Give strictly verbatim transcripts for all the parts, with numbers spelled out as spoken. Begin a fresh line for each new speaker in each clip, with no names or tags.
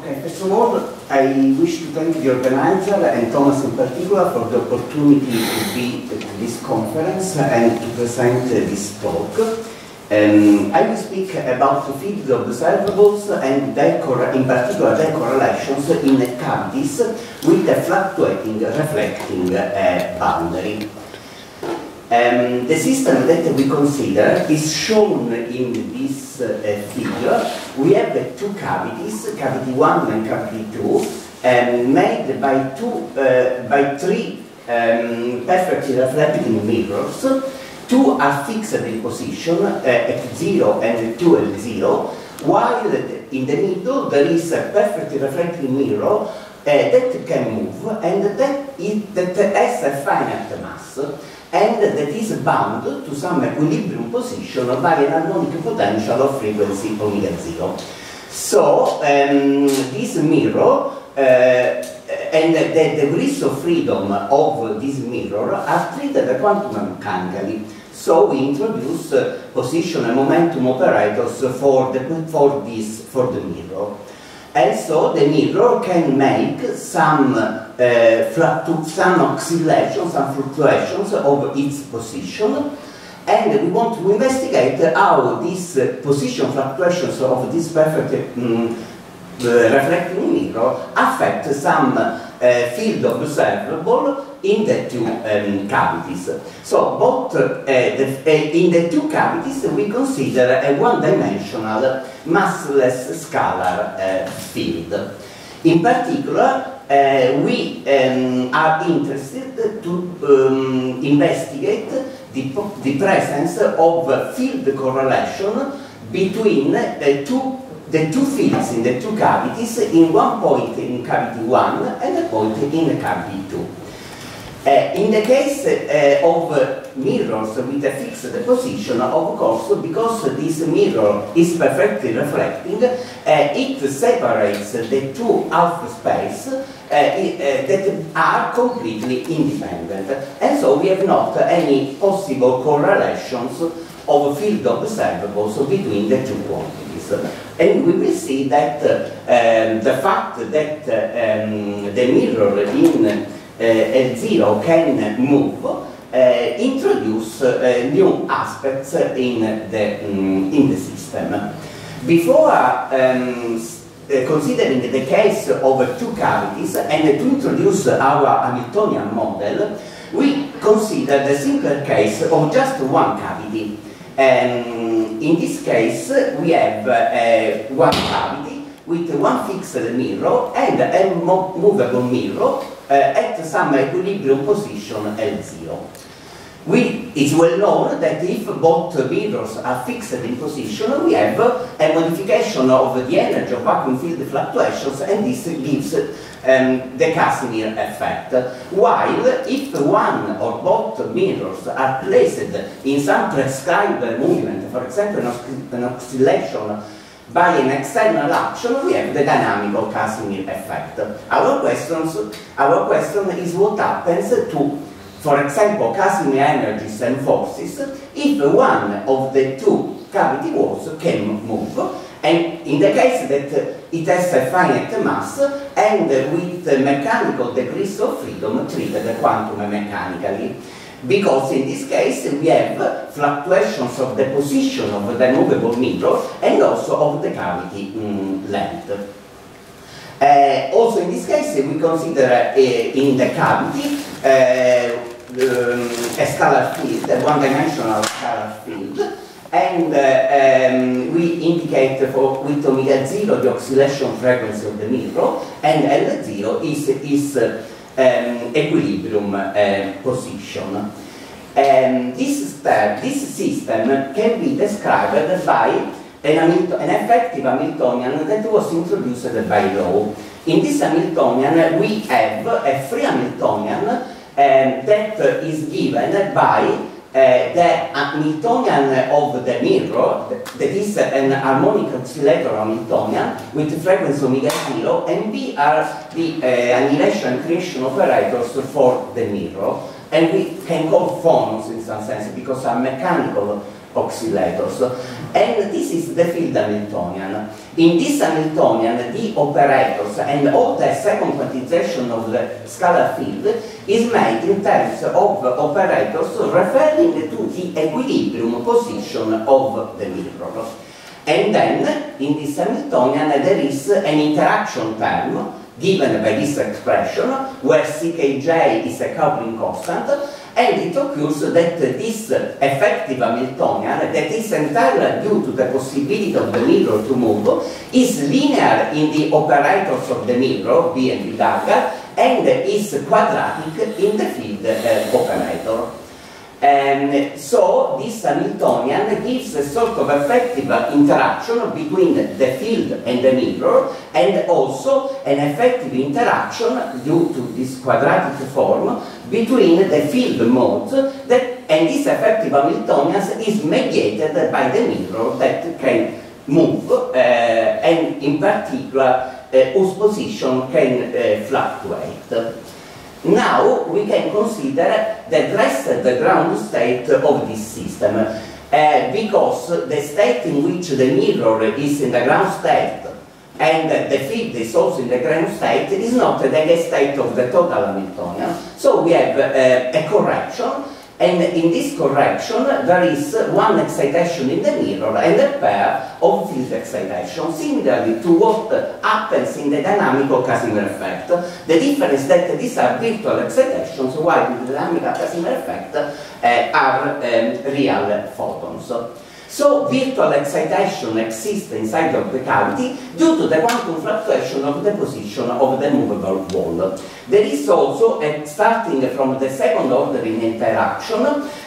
Okay, first of all, I wish to thank the organizer and Thomas in particular for the opportunity to be at this conference and to present uh, this talk. Um, I will speak about the field of observables and their in particular their correlations in cavities with a fluctuating reflecting uh, boundary. Um, the system that we consider is shown in this uh, figure. We have uh, two cavities, cavity one and cavity two, um, made by two, uh, by three um, perfectly reflecting mirrors. Two are fixed in position uh, at zero and two at zero, while in the middle there is a perfectly reflecting mirror uh, that can move and that, is, that has a finite mass, and that is bound to some equilibrium position by an harmonic potential of frequency omega zero. So um, this mirror uh, and the, the degrees of freedom of this mirror are treated quantum mechanically. So we introduce uh, position and momentum operators for the for this for the mirror. And so the mirror can make some uh, some oscillations, some fluctuations of its position, and we want to investigate how these uh, position fluctuations of this perfect um, uh, reflecting mirror affect some uh, field observable in the two um, cavities. So both uh, the, uh, in the two cavities we consider a one-dimensional massless scalar uh, field. In particular, uh, we um, are interested to um, investigate the, the presence of field correlation between uh, two, the two fields in the two cavities, in one point in cavity one and a point in cavity two. Uh, in the case uh, of uh, mirrors with a fixed position, of course, because this mirror is perfectly reflecting, uh, it separates the two half space uh, uh, that are completely independent. And so we have not any possible correlations of field observables between the two quantities. And we will see that uh, um, the fact that uh, um, the mirror in Uh, L zero can move, uh, introduce uh, new aspects in the, um, in the system. Before um, uh, considering the case of two cavities and to introduce our Hamiltonian model, we consider the simpler case of just one cavity. Um, in this case, we have uh, one cavity with one fixed mirror and a mo movable mirror Uh, at some equilibrium position L zero. We, it's well known that if both mirrors are fixed in position, we have a modification of the energy of vacuum field fluctuations, and this gives um, the Casimir effect. While if one or both mirrors are placed in some prescribed movement, for example an oscillation by an external action, we have the dynamical Casimir effect. Our, questions, our question is what happens to, for example, Casimir energies and forces if one of the two cavity walls can move, and in the case that it has a finite mass and with mechanical degrees of freedom treated quantum mechanically. Because in this case we have fluctuations of the position of the movable mirror and also of the cavity mm, length. Uh, also in this case we consider uh, in the cavity uh, um, a scalar field, a one-dimensional scalar field, and uh, um, we indicate for with omega zero the oscillation frequency of the mirror, and L zero is, is uh, Um, equilibrium uh, position. Um, this, step, this system can be described by an, an effective Hamiltonian that was introduced by Law. In this Hamiltonian we have a free Hamiltonian um, that is given by Uh, the Hamiltonian of the mirror, that is an harmonic oscillator Hamiltonian with frequency omega zero, and B are the uh, annihilation and creation operators for the mirror, and we can call phonons in some sense because are mechanical oscillators. And this is the field Hamiltonian. In this Hamiltonian, the operators and all the second quantization of the scalar field is made in terms of operators referring to the equilibrium position of the mirror. And then, in this Hamiltonian, there is an interaction term given by this expression, where C K J is a coupling constant, and it occurs that this effective Hamiltonian, that is entirely due to the possibility of the mirror to move, is linear in the operators of the mirror, B and B dagger, and is quadratic in the field uh, operator. Um, so this Hamiltonian gives a sort of effective interaction between the field and the mirror, and also an effective interaction due to this quadratic form between the field modes, that, and this effective Hamiltonian is mediated by the mirror that can move, uh, and in particular uh, whose position can uh, fluctuate. Now we can consider the rested ground state of this system, uh, because the state in which the mirror is in the ground state and the field is also in the ground state is not the state of the total Hamiltonian. So we have uh, a correction, and in this correction there is one excitation in the mirror and a pair of field excitation, similarly to what happens in the dynamical Casimir effect. The difference is that these are virtual excitations, while in the dynamical Casimir effect uh, are um, real photons. So virtual excitation exists inside of the cavity due to the quantum fluctuation of the position of the movable wall. There is also, uh, starting from the second order in interaction,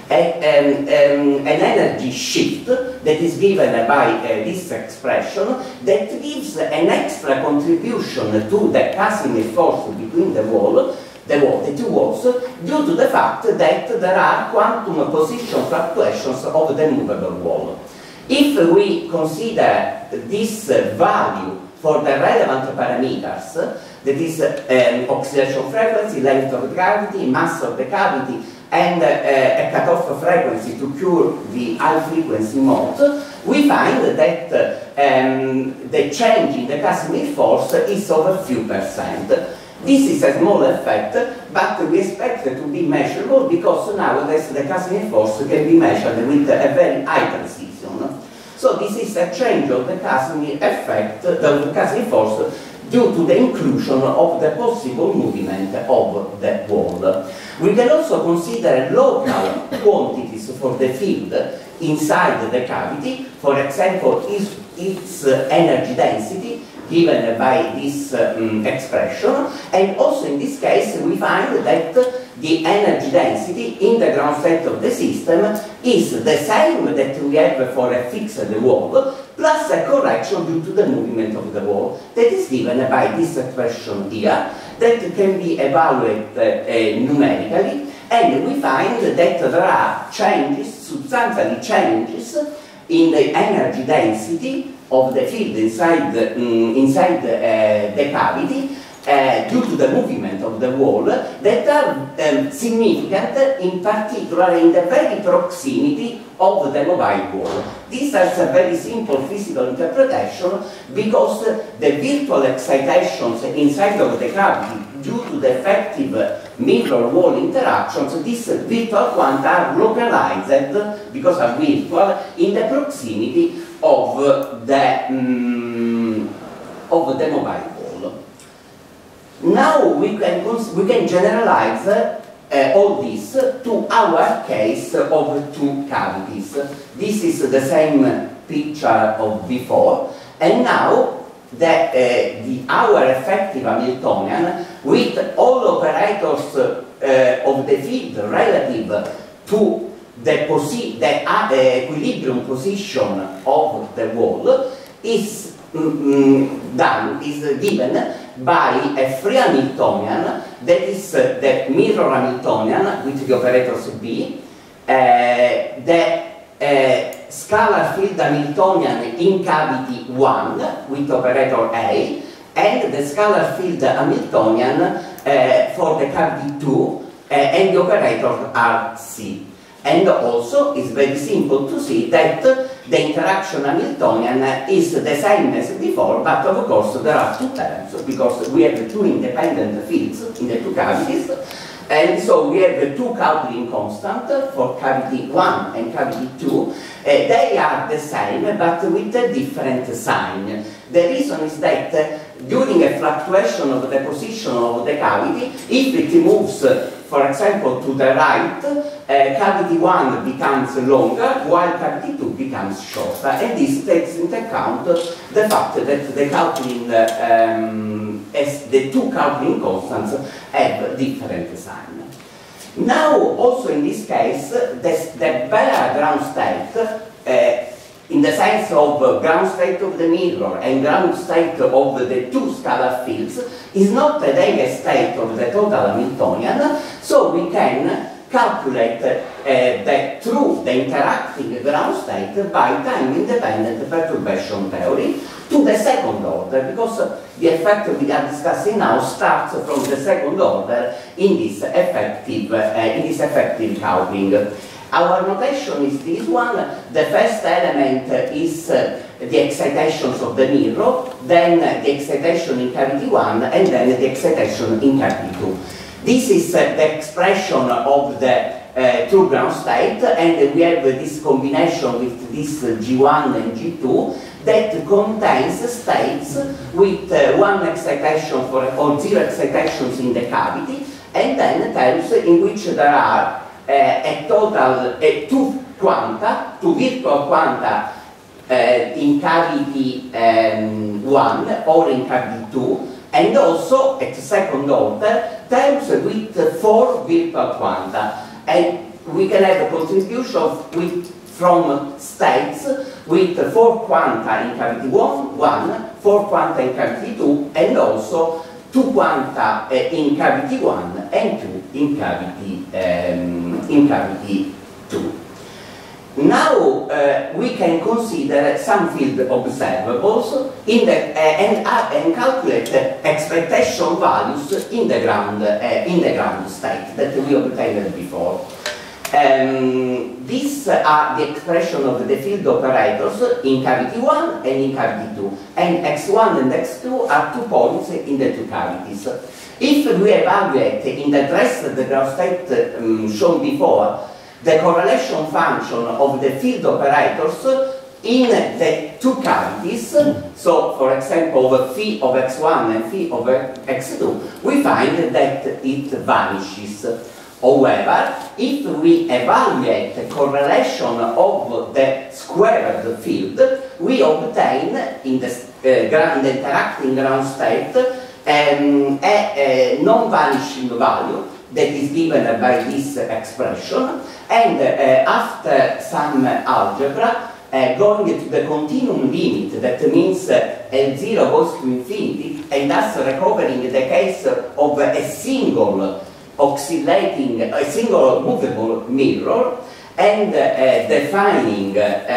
a, um, um, an energy shift that is given by uh, this expression that gives an extra contribution to the Casimir force between the wall The, wall, the two walls, due to the fact that there are quantum position fluctuations of the movable wall. If we consider this value for the relevant parameters, that is um, oscillation frequency, length of the cavity, mass of the cavity, and uh, a cutoff frequency to cure the high frequency mode, we find that uh, um, the change in the Casimir force is of a few percent. This is a small effect, but we expect it to be measurable because nowadays the Casimir force can be measured with a very high precision. So this is a change of the Casimir effect, the Casimir force, due to the inclusion of the possible movement of the wall. We can also consider local quantities for the field inside the cavity, for example, its, its energy density, given by this um, expression, and also in this case we find that the energy density in the ground state of the system is the same that we have for a fixed wall, plus a correction due to the movement of the wall, that is given by this expression here, that can be evaluated uh, numerically, and we find that there are changes, substantial changes, in the energy density of the field inside the, um, inside the, uh, the cavity uh, due to the movement of the wall that are um, significant, in particular in the very proximity of the mobile wall. This has a very simple physical interpretation because the virtual excitations inside of the cavity due to the effective mirror wall interactions, these virtual quanta are localized, because are virtual, in the proximity of the, um, of the mobile wall. Now we can, we can generalize uh, all this to our case of two cavities. This is the same picture of before, and now that uh, the our effective Hamiltonian with all operators uh, of the field relative to the, posi the uh, equilibrium position of the wall is mm, done, is given by a free Hamiltonian, that is uh, the mirror Hamiltonian with the operators B, uh, the uh, scalar field Hamiltonian in cavity one with operator A, and the scalar field Hamiltonian uh, for the cavity two, uh, and the operator R C. And also, it's very simple to see that the interaction Hamiltonian is the same as before, but of course there are two terms, because we have two independent fields in the two cavities, and so we have two coupling constants for cavity one and cavity two. Uh, they are the same, but with a different sign. The reason is that uh, during a fluctuation of the position of the cavity, if it moves, uh, for example, to the right, uh, cavity one becomes longer, while cavity two becomes shorter. And this takes into account the fact that the coupling, uh, um, as the two coupling constants have different signs. Now, also in this case, the, the Bailard ground state, uh, in the sense of uh, ground state of the mirror and ground state of the two scalar fields, is not the Degge state of the total Hamiltonian, so we can calculate uh, the, through the interacting ground state by time-independent perturbation theory to the second order, because uh, the effect we are discussing now starts from the second order in this effective, uh, in this effective coupling. Our notation is this one. The first element is uh, the excitations of the mirror, then uh, the excitation in cavity one, and then the excitation in cavity two. This is uh, the expression of the uh, true ground state, and we have uh, this combination with this uh, G one and G two that contains states with uh, one excitation for, or zero excitations in the cavity, and then terms in which there are uh, a total, uh, two quanta, two virtual quanta uh, in cavity um, one or in cavity two, and also at second order terms with four virtual quanta. And we can have a contribution with, from states with four quanta in cavity one, one, four quanta in cavity two, and also two quanta uh, in cavity one and two in cavity, um, in cavity two. Now uh, we can consider some field observables in the, uh, and, uh, and calculate the expectation values in the ground, uh, in the ground state that we obtained before. Um, these are the expression of the field operators in cavity one and in cavity two, and x one and x two are two points in the two cavities. If we evaluate in the dress the ground state um, shown before, the correlation function of the field operators in the two cavities, so for example of phi of x one and phi of x two, we find that it vanishes. However, if we evaluate the correlation of the squared field, we obtain in the, uh, ground, the interacting ground state um, a, a non-vanishing value that is given by this expression, and uh, after some algebra, uh, going to the continuum limit, that means uh, L zero goes to infinity, and thus recovering the case of a single oscillating, a single movable mirror, and uh, defining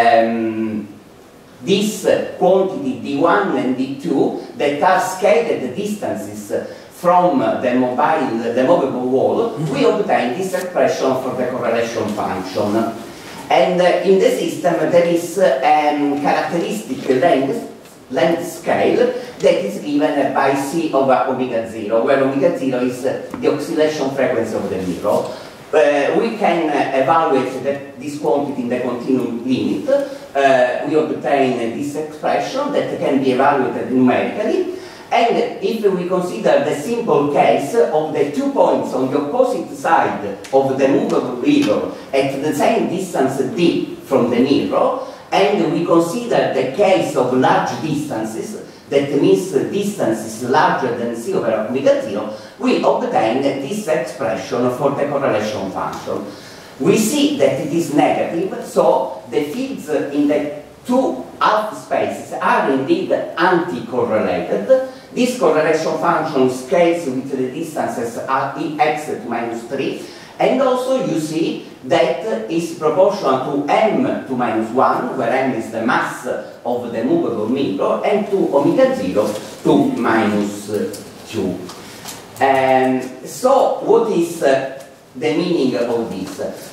um, this quantity d one and d two that are scaled distances from the mobile, the movable wall, we obtain this expression for the correlation function. And uh, in the system there is a um, characteristic length, length scale that is given by C over omega zero, where omega zero is uh, the oscillation frequency of the mirror. Uh, we can uh, evaluate that, this quantity in the continuum limit. Uh, we obtain uh, this expression that can be evaluated numerically. And if we consider the simple case of the two points on the opposite side of the movable mirror at the same distance d from the mirror, and we consider the case of large distances, that means distances larger than C over omega zero, we obtain this expression for the correlation function. We see that it is negative, so the fields in the two half spaces are indeed anti-correlated. This correlation function scales with the distances at x to minus three, and also you see that is proportional to m to minus one, where m is the mass of the movable mirror, and to omega zero to minus two. Um, so what is uh, the meaning of this?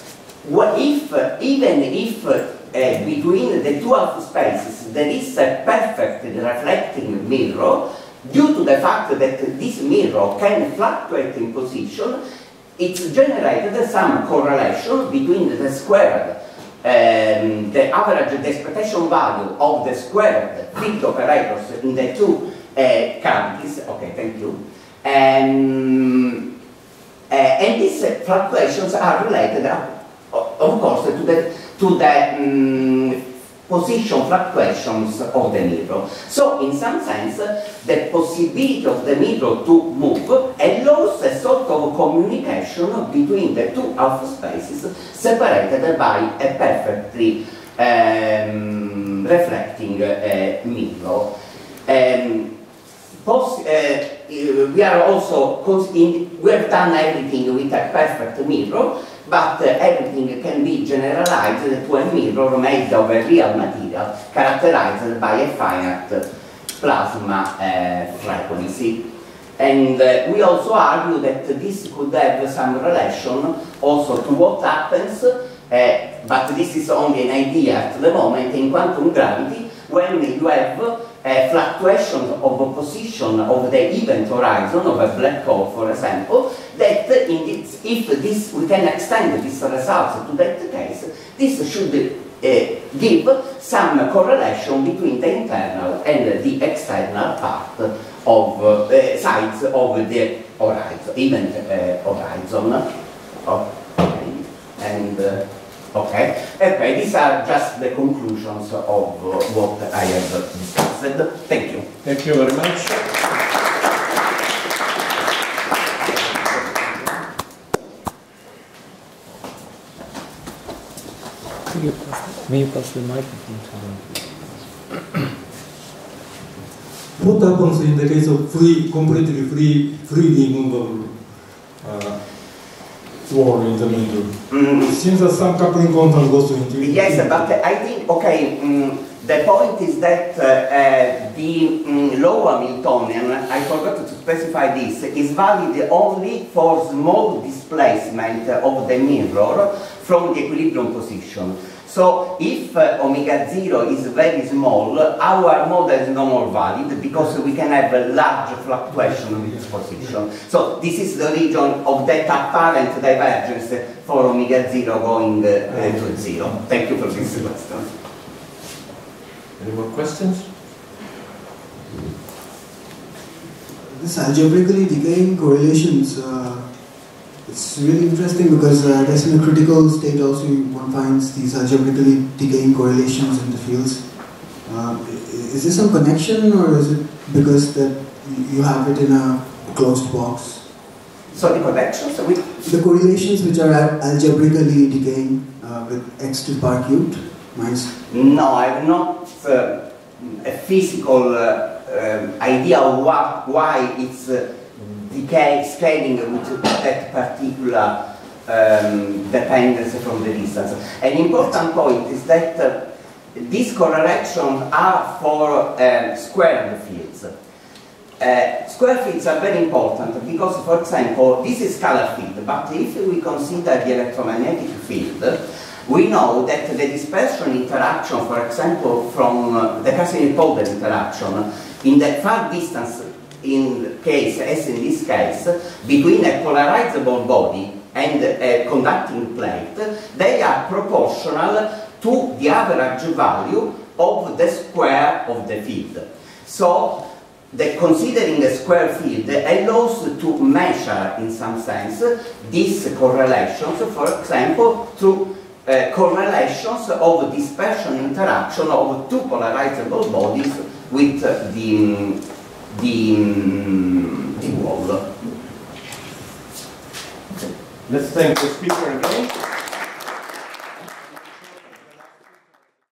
what if, even if uh, between the two alpha spaces there is a perfectly reflecting mirror, due to the fact that this mirror can fluctuate in position, it's generated some correlation between the squared, um, the average, the expectation value of the squared field operators in the two uh, cavities. Okay, thank you. Um, uh, and these uh, fluctuations are related, uh, of course, to the to the um, position fluctuations of the mirror. So, in some sense, the possibility of the mirror to move allows a sort of communication between the two alpha spaces separated by a perfectly um, reflecting uh, mirror. Um, Poss uh, we are also in, we have done everything with a perfect mirror, but uh, everything can be generalized to a mirror made of a real material characterized by a finite plasma uh, frequency. And uh, we also argue that this could have some relation also to what happens, uh, but this is only an idea at the moment, in quantum gravity, when you have Uh, fluctuations of a position of the event horizon of a black hole, for example, that in this, if this, we can extend this result to that case, this should uh, give some correlation between the internal and the external part of uh, sides of the horizon, event uh, horizon. Okay. And uh, Okay. Okay, these are just the conclusions of uh, what I have discussed. Thank you.
Thank you very much.
Could you pass, may you pass the microphone to them?
What happens in the case of free, completely free, freely movable uh, wall in the middle?
Mm.
Seems that some coupling constant goes to infinity.
Yes, but I think, okay, um, the point is that uh, uh, the um, low Hamiltonian, I forgot to specify this, is valid only for small displacement of the mirror from the equilibrium position. So if uh, omega zero is very small, our model is no more valid because we can have a large fluctuation of its position. So this is the region of that apparent divergence for omega zero going uh, uh, to zero. Thank you for this question.
Any more questions?
This algebraically decaying correlations, uh, it's really interesting because uh, I guess in a critical state also one finds these algebraically decaying correlations in the fields. Uh, is there some connection, or is it because that you have it in a closed box?
So the connections with
the correlations which are algebraically decaying uh, with x to the power cubed minus.
No, I have not uh, a physical uh, um, idea of what, why it's uh, decay scaling with that particular um, dependence from the distance. An important point is that uh, these correlations are for uh, squared fields. Uh, square fields are very important because, for example, this is scalar field, but if we consider the electromagnetic field, we know that the dispersion interaction, for example, from uh, the Casimir-Poldel interaction, in the far distance in case, as in this case, between a polarizable body and a conducting plate, they are proportional to the average value of the square of the field. So, the considering a square field allows to measure, in some sense, these correlations, for example, through uh, correlations of dispersion interaction of two polarizable bodies with uh, the, the, the wall.
Let's thank the speaker again.